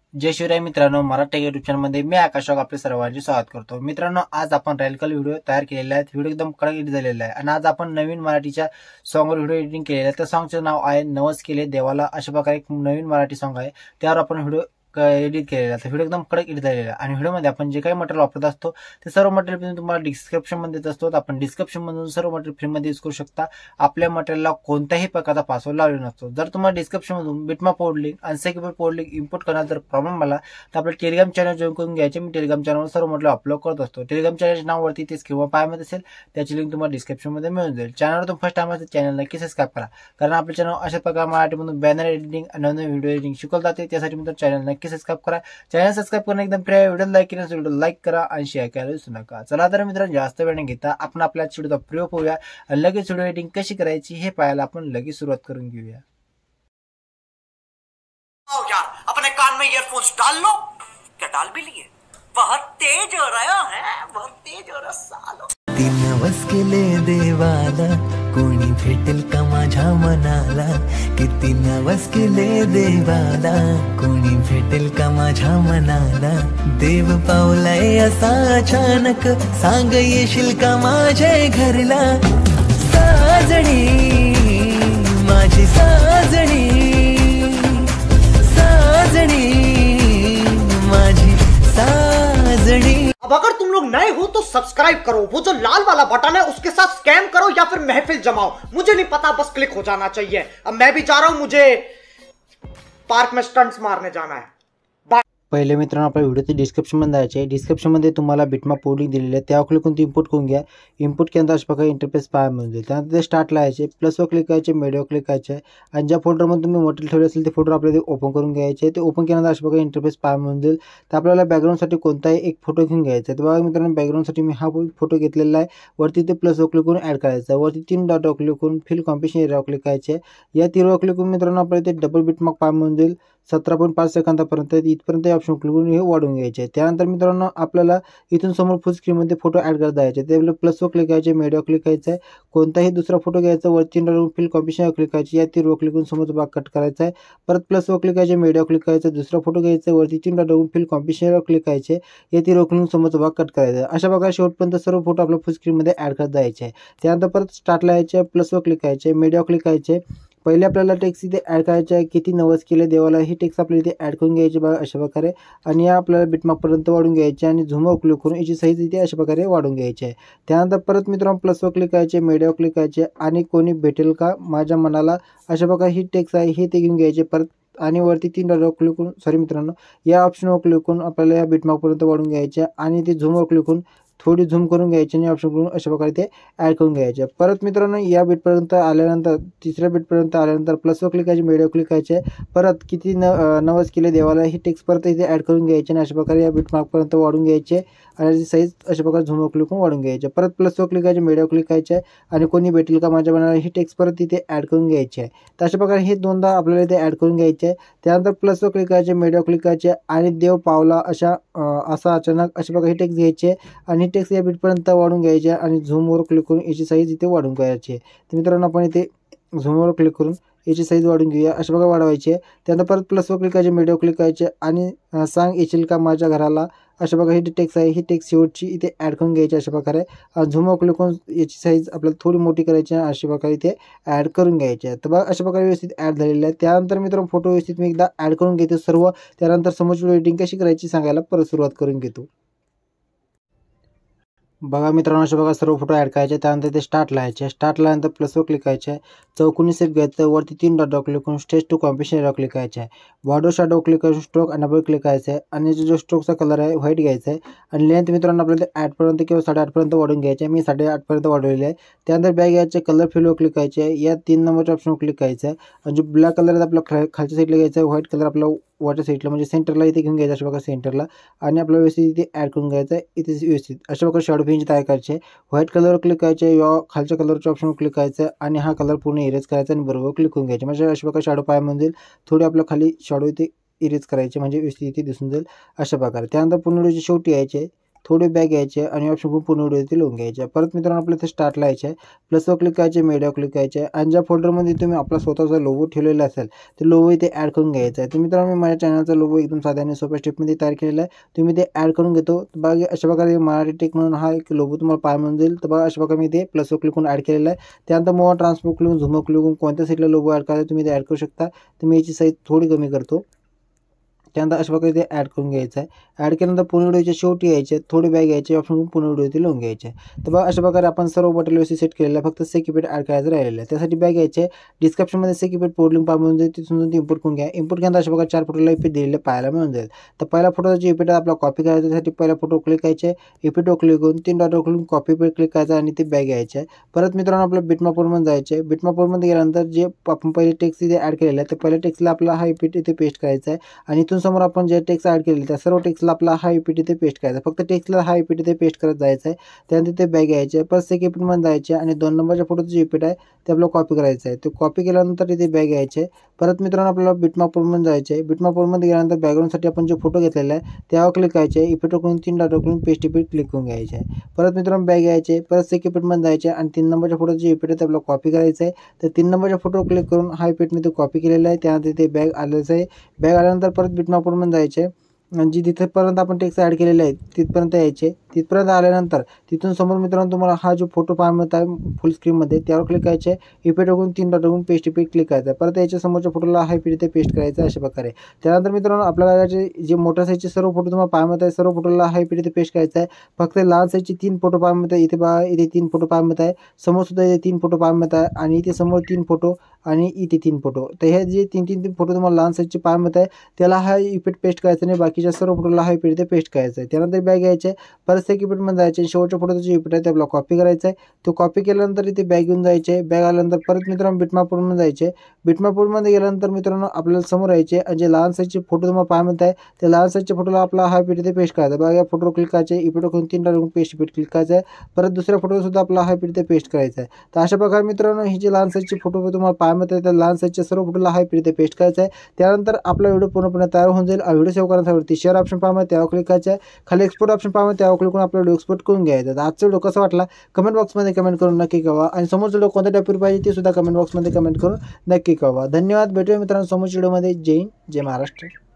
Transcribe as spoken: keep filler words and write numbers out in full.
जय शिवराय मित्रांनो, मराठी युट्यूब चॅनलमध्ये मी आकाश आपले सर्वांचे स्वागत करतो। मित्रांनो, आज आपण रॅलिकल व्हिडिओ तयार केलेला आहे। व्हिडिओ एकदम कडक एडिट झालेला आहे आणि आज आपण नवीन मराठीच्या सॉन्गवर व्हिडिओ एडिटिंग केलेला आहे। त्या सॉन्गचे नाव आहे नवस केले देवाला। अशा प्रकारे एक नवीन मराठी सॉन्ग आहे, त्यावर आपण व्हिडिओ एडिट केलेला आहे। व्हिडिओ एकदम कडक एडिट झालेला आहे आणि व्हिडिओमध्ये आपण जे काही मटेरियल वापरत असतो ते सर्व मटेरियल तुम्हाला डिस्क्रिप्शन मध्ये देत असतो। आपण डिस्क्रिप्शन मधून सर्व मटेरियल फ्री मध्ये यूज करू शकता। आपल्या मटेरियलला कोणत्याही प्रकारचा पासवर्ड लावलेला नसतो। जर तुम्हाला डिस्क्रिप्शन मधून bitmap port link unsecure port link import करण्यात जर प्रॉब्लेम आला तर आपल्या टेलिग्राम चॅनल जॉईन करून घ्यायचे। मी टेलिग्राम चॅनलवर सर्व मटेरियल अपलोड करत असतो। टेलिग्राम चॅनलच्या नावावरती ते किंवा पायामध्ये असेल त्याची लिंक तुम्हाला डिस्क्रिप्शन मध्ये मिळून जाईल। चॅनलवर तुम्ही फर्स्ट टाइम असेल चॅनल नक्की सबस्क्राइब करा, कारण आपल्या चॅनल अशा प्रकारे मराठीमधून बॅनर एडिटिंग आणि नवीन व्हिडिओ एडिटिंग शिकवले जाते। त्यासाठी मित्र चॅनल नक्की सबस्क्राइब करा। चॅनल सबस्क्राइब करणं एकदम फ्री आहे। व्हिडिओ लाईक केल्यास व्हिडिओ लाईक करा आणि शेअर करायला विसरू नका। चला तर मित्रांनो, जास्त वेळ न घेता आपण आपल्या व्हिडिओचा प्रयोग पाहूया आणि लगेच व्हिडिओ एडिटिंग कशी करायची हे पाहायला आपण लगेच सुरुवात करून घेऊया। आओ यार, अपने कान में ईयरफोन्स डाल लो। क्या डाल भी लिए? बहुत तेज हो रहा है, बहुत तेज हो रहा सालो। तीन नवस केले देवाला, कोणी भेटेल का माझ्या मनाला? किती नवस केले देवाला, कोणी भेटेल का माझ्या मनाला? देव पावलाय असा अचानक, सांग येशील का माझ्या घरला? साजणी माझी साजणी, साजणी माझी साजणी। अब अगर तुम लोग नए हो तो सब्सक्राइब करो, वो जो लाल वाला बटन है उसके साथ स्कैम करो या फिर महफिल जमाओ, मुझे नहीं पता, बस क्लिक हो जाना चाहिए। अब मैं भी जा रहा हूं, मुझे पार्क में स्टंट्स मारने जाना है। पहिले मित्रांनो, आपल्या व्हिडिओचे डिस्क्रिप्शन मध्ये जायचे। डिस्क्रिप्शन मध्ये तुम्हाला बिटमॅप पोर्ट लिंक दिलेली आहे, त्यावर क्लिक करून इम्पोर्ट करून घ्या। इम्पोर्ट केल्यानंतर अशा प्रकारे इंटरफेस पाहायला मिळेल। त्यानंतर ते स्टार्ट लावायचे, प्लसवर क्लिक करायचे, मीडियावर क्लिक करायचे आणि ज्या फोल्डरमध्ये तुम्ही मटेरियल ठेवले असेल ते फोल्डर आपल्याला ओपन करून घ्यायचे। ते ओपन केल्यानंतर अशा प्रकारे इंटरफेस पाहायला मिळेल। तर आपल्याला बॅकग्राऊंडसाठी कोणताही एक फोटो घेऊन घ्यायचा आहे। तर बघा मित्रांनो, बॅकग्राऊंडसाठी मी हा फोटो घेतलेला आहे। वरती ते प्लसवर क्लिक करून ऍड करायचा आहे। वरती तीन डॉटवर क्लिक करून फिल कॉम्पिटिशन एरियावर क्लिक करायचे। या तीनवर क्लिक करून मित्रांनो आपल्याला ते डबल बिटमार्क पाहायला मिळेल सतरा पॉईंट पाच सेकंदापर्यंत। इथपर्यंत ऑप्शन क्लिक करून हे वाढवून घ्यायचे। त्यानंतर मित्रांनो आपल्याला इथून समोर फुल स्क्रीनमध्ये फोटो ऍड करता यायचे। ते आपल्याला प्लसवर क्लिक करायचे, मीडियावर क्लिक करायचं आहे, कोणताही दुसरा फोटो घ्यायचा, वरती फिल कॉम्पिटिशनवर क्लिक करायची, या तीनवर क्लिक करून समोरचा भाग कट करायचा आहे। परत प्लसवर क्लिक करायचे, मीडियावर क्लिक करायचं, दुसरा फोटो घ्यायचा, वरती तीन डॉट फिल कॉम्पिटिशनवर क्लिक करायचे, या तीनवर क्लिक करून समोरचा भाग कट करायचा। अशा प्रकारे शेवटपर्यंत सर्व फोटो आपल्या फुल स्क्रीनमध्ये ऍड करत जायचे। त्यानंतर परत स्टार्टला यायचे, प्लसवर क्लिक करायचे, मीडियावर क्लिक करायचे। पहिले आपल्याला टेक्स्ट इथे ऍड करायचे आहे, किती नवस केले देवाला, ही टेक्स्ट आपल्याला इथे ऍड करून घ्यायची बघा अशा प्रकारे। आणि या आपल्याला बिटमार्कपर्यंत वाढून घ्यायचे आणि झूमवर क्लिक करून याची साईज इथे अशा प्रकारे वाढून घ्यायची आहे। त्यानंतर परत मित्रांनो प्लसवर क्लिक करायचे, मीडियावर क्लिक करायचे आणि कोणी भेटेल का माझ्या मनाला, अशा प्रकारे ही टेक्स्ट आहे हे ते घेऊन घ्यायचे। परत आणि वरती तीन डॉटवर क्लिक करून सॉरी मित्रांनो या ऑप्शनवर क्लिक करून आपल्याला या बिटमार्कपर्यंत वाढून घ्यायचे आणि ते झूमवर क्लिक करून थोडी झूम करून घ्यायची आणि ऑप्शन करून अशा प्रकारे ते ॲड करून घ्यायचे। परत मित्रांनो या बिटपर्यंत आल्यानंतर तिसऱ्या बिटपर्यंत आल्यानंतर प्लसवर क्लिक करायचे, मीडियावर क्लिक करायचे। परत किती न नवस केले देवाला ही टेक्स्ट परत इथे ॲड करून घ्यायचे आणि अशा प्रकारे या बिटमार्कपर्यंत वाढून घ्यायचे आणि साईज अशा प्रकारे झूमवर क्लिक करून वाढून घ्यायचे। परत प्लसवर क्लिक करायचे, मीडियावर क्लिक करायचे आणि कोणी भेटेल का माझ्या मनाला ही टेक्स्ट परत इथे ॲड करून घ्यायची आहे। तर अशा प्रकारे हे दोनदा आपल्याला इथे ॲड करून घ्यायचे आहे। त्यानंतर प्लसवर क्लिक करायचे, मीडियावर क्लिक करायचे आणि देव पावला अशा असा अचानक अशा प्रकारे ही टेक्स्ट घ्यायची आणि ही टेक्स्ट या बिटपर्यंत वाढून घ्यायचे आणि झूमवर क्लिक करून याची साईज इथे वाढून घ्यायची आहे। तर मित्रांनो आपण इथे झूमवर क्लिक करून याची साईज वाढून घेऊया, अशा प्रकारे वाढवायची आहे। त्यानंतर परत प्लसवर क्लिक करायचे, मीडियावर क्लिक करायचे आणि सांग येशील का माझ्या घराला, अशा प्रकारे ही टेक्स्ट आहे ही टेक्स्ट शेवटची इथे ॲड करून घ्यायची अशा प्रकारे। झूमवर क्लिक करून याची साईज आपल्याला थोडी मोठी करायची आहे, अशा प्रकारे इथे ॲड करून घ्यायची आहे। तर बघा अशा प्रकारे व्यवस्थित ॲड झालेले आहे। त्यानंतर मित्रांनो फोटो व्यवस्थित मी एकदा ॲड करून घेतो सर्व। त्यानंतर समोरची एडिटिंग कशी करायची सांगायला परत सुरुवात करून घेतो। बघा मित्रांनो अशा बघा सर्व फोटो ॲड करायचे। त्यानंतर ते स्टार्ट लावायचे, स्टार्ट लावल्यानंतर प्लसवर क्लिक करायचे, चौकोनी शेप घ्यायचं, वरती तीन डॉटवर क्लिक करून स्टेज टू कॉम्पिटिशन एरियावर क्लिक करायचे आहे। बॉर्डर शॅडो क्लिक करून स्ट्रोक आणि डबल क्लिक करायचं आहे आणि जो स्ट्रोकचा कलर आहे व्हाईट घ्यायचा आहे आणि लेंथ मित्रांनो आपल्याला आठपर्यंत किंवा साडेआठपर्यंत वाढवून घ्यायचे आहे। मी साडेआठपर्यंत वाढवलेले आहे। त्यानंतर बॅग घ्यायचे, कलर फिलवर क्लिक करायचे, या तीन नंबरच्या ऑप्शनवर क्लिक करायचं आहे आणि जो ब्लॅक कलर आहे आपला खालच्या साईडला घ्यायचा आहे, व्हाईट कलर आपला वरच्या साईडला म्हणजे सेंटरला इथे घेऊन घ्यायचं अशा प्रकारे सेंटरला आणि आपल्याला व्यवस्थित इथे ॲड करून घ्यायचं आहे। इथे व्यवस्थित अशा प्रकारे शॅडो फिनिश तयार करायचे। व्हाईट कलरवर क्लिक करायचे, या खालच्या कलरच्या ऑप्शनवर क्लिक करायचं आणि हा कलर पूर्ण इरेज करायचा आणि बरोबर क्लिक करून घ्यायचे। म्हणजे अशा प्रकारे शॅडो पाय म्हणजे थोडी आपल्या खाली शॅडो इथे इरेज करायचे म्हणजे व्यवस्थित इथे दिसून जाईल अशा प्रकारे। त्यानंतर पुन्हा शेवटी यायचे थोडे बॅग घ्यायचे आणि ऑप्शन करून पूर्ण व्हिडिओ लिहून घ्यायचे. परत मित्रांनो आपल्याला इथे स्टार्टला यायचे आहे, प्लसवर क्लिक करायचे, मीडिया क्लिक करायचे आणि ज्या फोल्डरमध्ये तुम्ही आपला स्वतःचा लोगो ठेवलेला असेल ते लोगो इथे ॲड करून घ्यायचा आहे. तर मित्रांनो मी माझ्या चॅनलचा लोगो एकदम साध्या आणि सोप्या स्टेपमध्ये तयार केलेला आहे, तुम्ही ते ॲड करून घेतो. बघा अशा प्रकारे मराठी टेक म्हणून हा एक लोगो तुम्हाला पाहायला मिळून जाईल. तर बघा अशा प्रकारे मी ते प्लसवर क्लिक करून ॲड केलेला आहे. त्यानंतर मोवा ट्रान्सफर क्लिक झूम क्लिक करून कोणत्या साईडला लोगो ॲड करायचा तुम्ही ते ॲड करू शकता. तर मी याची साईज थोडी कमी करतो. त्यानंतर अशा प्रकारे ते ॲड करून घ्यायचं आहे. ॲड केल्यानंतर पूर्ण व्हिडिओच्या शेवटी यायचे, थोडे बॅग घ्यायचे, ऑप्शन पूर्ण व्हिडिओ लिहून घ्यायचे. तर बघा अशा प्रकारे आपण सर्व बटन व्यवस्थित सेट केलेलं आहे, फक्त सेक इफेक्ट ॲड करायचं राहिलेलं आहे. त्यासाठी बॅग घ्यायचे, डिस्क्रिप्शनमध्ये सेक इफेक्ट पोर्ट लिंक पाहा मिळून जाईल, तिथून इम्पोर्ट करून घ्या. इम्पोर्ट केल्यानंतर अशा प्रकारे चार फोटोला इफेक्ट दिलेले पाहायला मिळून जाईल. तर पहिला फोटोची इफेक्ट आपला कॉपी करायचा, त्यासाठी पहिला फोटो क्लिक करायचे, इफेक्टवर क्लिक करून तीन डॉटवर क्लिक कॉपी पेस्ट क्लिक करायचा आणि ते बॅग घ्यायचे. परत मित्रांनो आपल्या बिटमॅपमध्ये जायचे, बिटमॅपमध्ये गेल्यानंतर जे आपण पहिले टेक्स्ट इथे ॲड केलेलं आहे, तर पहिल्या टेक्स्टला आपला हा इफेक्ट इथे पेस्ट करायचा आहे आणि इथून समोर आपण जे टेक्स्ट ॲड केलेलं त्या सर्व टेक्स्टला आपला हा इफेक्ट इथे पेस्ट करायचा. फक्त टेक्स्टला हा इफेक्ट इथे पेस्ट करत जायचं आहे. त्यानंतर ते बॅग घ्यायचे, परत सेक इफेक्टमध्ये जायचे आणि दोन नंबरच्या फोटोचं जे इफेक्ट आहे ते आपल्याला कॉपी करायचं आहे. ते कॉपी केल्यानंतर इथे बॅग घ्यायचे. परत मित्रांनो आपल्याला बिटमॅपमध्ये जायचे आहे. बिटमॅपमध्ये गेल्यानंतर बॅकग्राऊंडसाठी आपण जे फोटो घेतलेला आहे त्यावर क्लिक करायचे, इफेक्ट करून तीन डॉट करून पेस्ट इफेक्ट क्लिक करून घ्यायचे आहे. परत मित्रांनो बॅग घ्यायचे, परत सेक इफेक्टमध्ये जायचे आणि तीन नंबरच्या फोटोचं जे इफेक्ट आहे ते आपल्याला कॉपी करायचं आहे. तर तीन नंबरच्या फोटो क्लिक करून हा इफेक्ट मी ते कॉपी केलेला आहे. त्यानंतर ते बॅग आलेलं आहे. बॅग आल्यानंतर परत बिटमॅपमध्ये जायचे आणि जी तिथेपर्यंत आपण टेक्स्ट ॲड केलेले आहे तिथपर्यंत यायचे. तिथपर्यंत आल्यानंतर तिथून समोर मित्रांनो तुम्हाला हा जो फोटो पाहायला मिळत आहे फुल स्क्रीनमध्ये त्यावर क्लिक करायचे, इफेक्ट करून तीन डॉट करून पेस्ट इफेक्ट क्लिक करायचा. परत याच्या समोरच्या फोटोला हा इफेक्ट इथे पेस्ट करायचा अशा प्रकारे. त्यानंतर मित्रांनो आपल्याला जे मोठ्या साईजचे सर्व फोटो तुम्हाला पाहायला मिळत आहे सर्व फोटोला हा इफेक्ट इथे पेस्ट करायचा आहे. फक्त लहान साईजचे तीन फोटो पाहायला मिळत आहे. इथे बघा इथे तीन फोटो पाहायला मिळत आहे, समोर सुद्धा इथे तीन फोटो पाहायला मिळत आहे आणि इथे समोर तीन फोटो आणि इथे तीन फोटो. तर हे जे तीन तीन तीन फोटो तुम्हाला लहान साईजचे पाहायला मिळत आहे त्याला हा इफेक्ट पेस्ट करायचा नाही, बाकीच्या सर्व फोटोला हा इफेक्ट इथे पेस्ट करायचा आहे. त्यानंतर बॅग घ्यायचे, परत सेक इफेक्टमध्ये जायचे, शेवटच्या फोटोचं जे इफेक्ट आहे ते आपल्याला कॉपी करायचं आहे. तो कॉपी केल्यानंतर इथे बॅग घेऊन जायचे. बॅग आल्यानंतर परत मित्रांनो बिटमॅपमध्ये जायचे. बिटमॅपमध्ये गेल्यानंतर मित्रांनो आपल्याला समोर यायचे आणि जे लहान साईजचे फोटो तुम्हाला पाहायला मिळत आहे त्या लहान साईजच्या फोटोला आपला हा इफेक्ट इथे पेस्ट करायचा. बघा या फोटो क्लिक करायचे, इफेक्ट करून तीन डॉट पेस्ट इफेक्ट क्लिक करायचा आहे. परत दुसऱ्या फोटोला सुद्धा आपला हा इफेक्ट इथे पेस्ट करायचा आहे. तर अशा प्रकारे मित्रांनो ही जे लहान साईजचे फोटो तुम्हाला पाहायला मिळत आहे त्या लहान साईजच्या सर्व फोटोला हा इफेक्ट इथे पेस्ट करायचा आहे. त्यानंतर आपला व्हिडिओ पूर्णपणे तयार होऊन जाईल. व्हिडिओ सेव्ह करण्यासाठी शेअर ऑप्शन पाहा त्यावर क्लिक करायचं आहे, खाली एक्सपोर्ट ऑप्शन पाहा त्यावर क्लिक करून आपला व्हिडिओ एक्सपोर्ट करून घ्यायचा. तर आजचा व्हिडिओ कसा वाटला कमेंट बॉक्समध्ये कमेंट करून नक्की कळवा आणि समोरचा व्हिडिओ कोणत्या टॉपिकवर पाहिजे ते सुद्धा कमेंट बॉक्समध्ये कमेंट करून नक्की कळवा. धन्यवाद. भेटूया मित्रांनो समोरच्या व्हिडिओमध्ये. जय हिंद, जय महाराष्ट्र.